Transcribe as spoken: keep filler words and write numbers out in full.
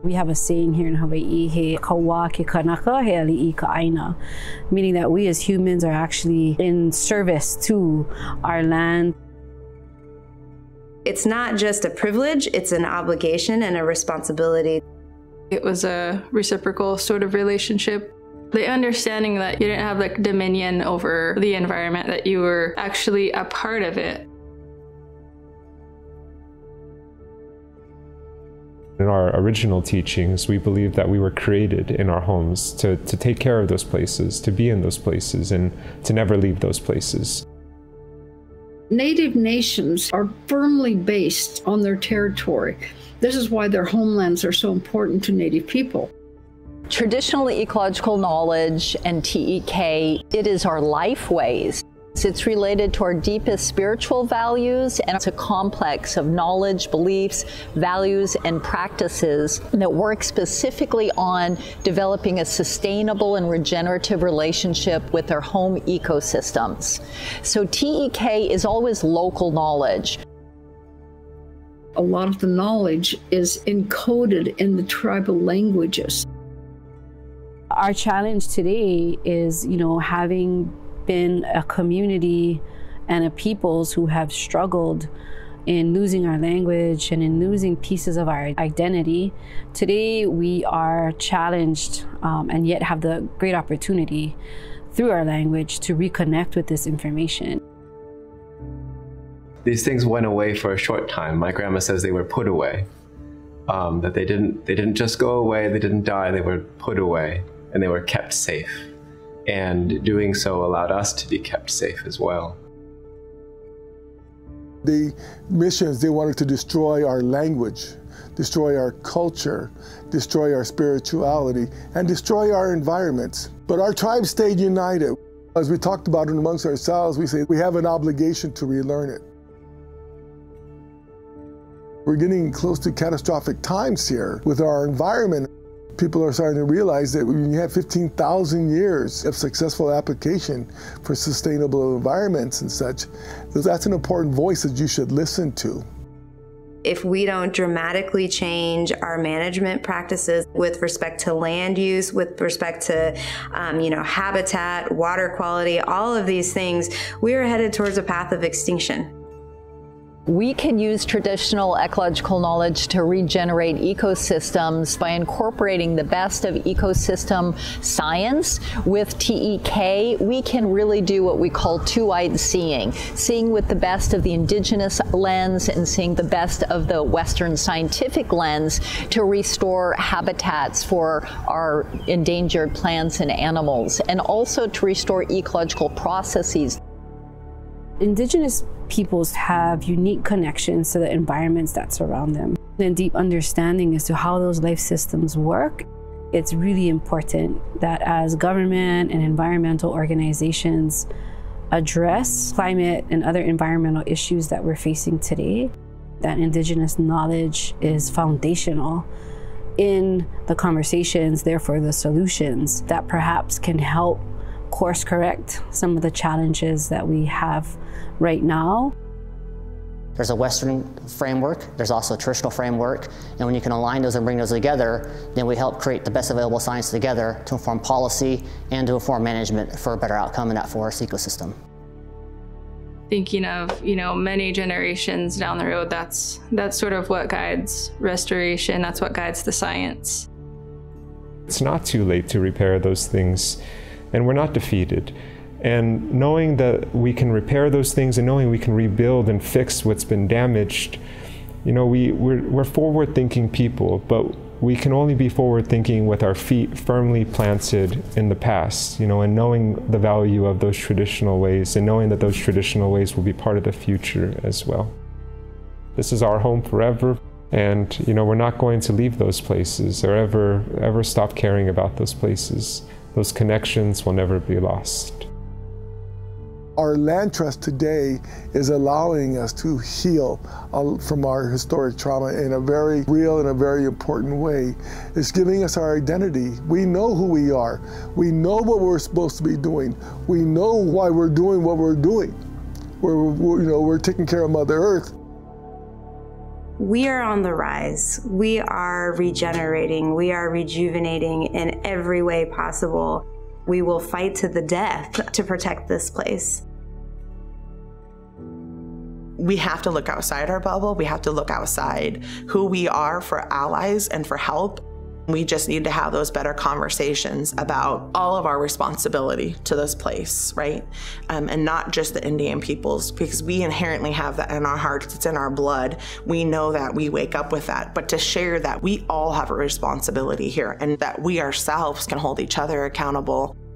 We have a saying here in Hawaii, he kawa ke kanaka, he ali'i ka aina, meaning that we as humans are actually in service to our land. It's not just a privilege, it's an obligation and a responsibility. It was a reciprocal sort of relationship. The understanding that you didn't have like dominion over the environment, that you were actually a part of it. In our original teachings, we believe that we were created in our homes to, to take care of those places, to be in those places, and to never leave those places. Native nations are firmly based on their territory. This is why their homelands are so important to Native people. Traditional ecological knowledge and T E K, it is our life ways. It's related to our deepest spiritual values, and it's a complex of knowledge, beliefs, values, and practices that work specifically on developing a sustainable and regenerative relationship with their home ecosystems. So T E K is always local knowledge. A lot of the knowledge is encoded in the tribal languages. Our challenge today is, you know, having been a community and a peoples who have struggled in losing our language and in losing pieces of our identity. Today we are challenged um, and yet have the great opportunity through our language to reconnect with this information. These things went away for a short time. My grandma says they were put away. Um, that they didn't, they didn't just go away, they didn't die, they were put away and they were kept safe. And doing so allowed us to be kept safe as well. The missions, they wanted to destroy our language, destroy our culture, destroy our spirituality, and destroy our environments. But our tribe stayed united. As we talked about it amongst ourselves, we say we have an obligation to relearn it. We're getting close to catastrophic times here with our environment. People are starting to realize that when you have fifteen thousand years of successful application for sustainable environments and such, that's an important voice that you should listen to. If we don't dramatically change our management practices with respect to land use, with respect to um, you know, habitat, water quality, all of these things, we are headed towards a path of extinction. We can use traditional ecological knowledge to regenerate ecosystems by incorporating the best of ecosystem science. With T E K, we can really do what we call two-eyed seeing, seeing with the best of the indigenous lens and seeing the best of the Western scientific lens to restore habitats for our endangered plants and animals, and also to restore ecological processes. Indigenous peoples have unique connections to the environments that surround them and deep understanding as to how those life systems work. It's really important that as government and environmental organizations address climate and other environmental issues that we're facing today, that Indigenous knowledge is foundational in the conversations, therefore the solutions that perhaps can help course correct some of the challenges that we have right now. There's a Western framework, there's also a traditional framework, and when you can align those and bring those together, then we help create the best available science together to inform policy and to inform management for a better outcome in that forest ecosystem. Thinking of, you know, many generations down the road, that's, that's sort of what guides restoration, that's what guides the science. It's not too late to repair those things, and we're not defeated. And knowing that we can repair those things and knowing we can rebuild and fix what's been damaged, you know, we, we're, we're forward-thinking people, but we can only be forward-thinking with our feet firmly planted in the past, you know, and knowing the value of those traditional ways and knowing that those traditional ways will be part of the future as well. This is our home forever, and, you know, we're not going to leave those places or ever, ever stop caring about those places. Those connections will never be lost. Our land trust today is allowing us to heal from our historic trauma in a very real and a very important way. It's giving us our identity. We know who we are. We know what we're supposed to be doing. We know why we're doing what we're doing. We're, we're, you know, we're taking care of Mother Earth. We are on the rise. We are regenerating. We are rejuvenating in every way possible. We will fight to the death to protect this place. We have to look outside our bubble. We have to look outside who we are for allies and for help. We just need to have those better conversations about all of our responsibility to this place, right? Um, and not just the Indian peoples, because we inherently have that in our hearts. It's in our blood. We know that, we wake up with that. But to share that we all have a responsibility here and that we ourselves can hold each other accountable.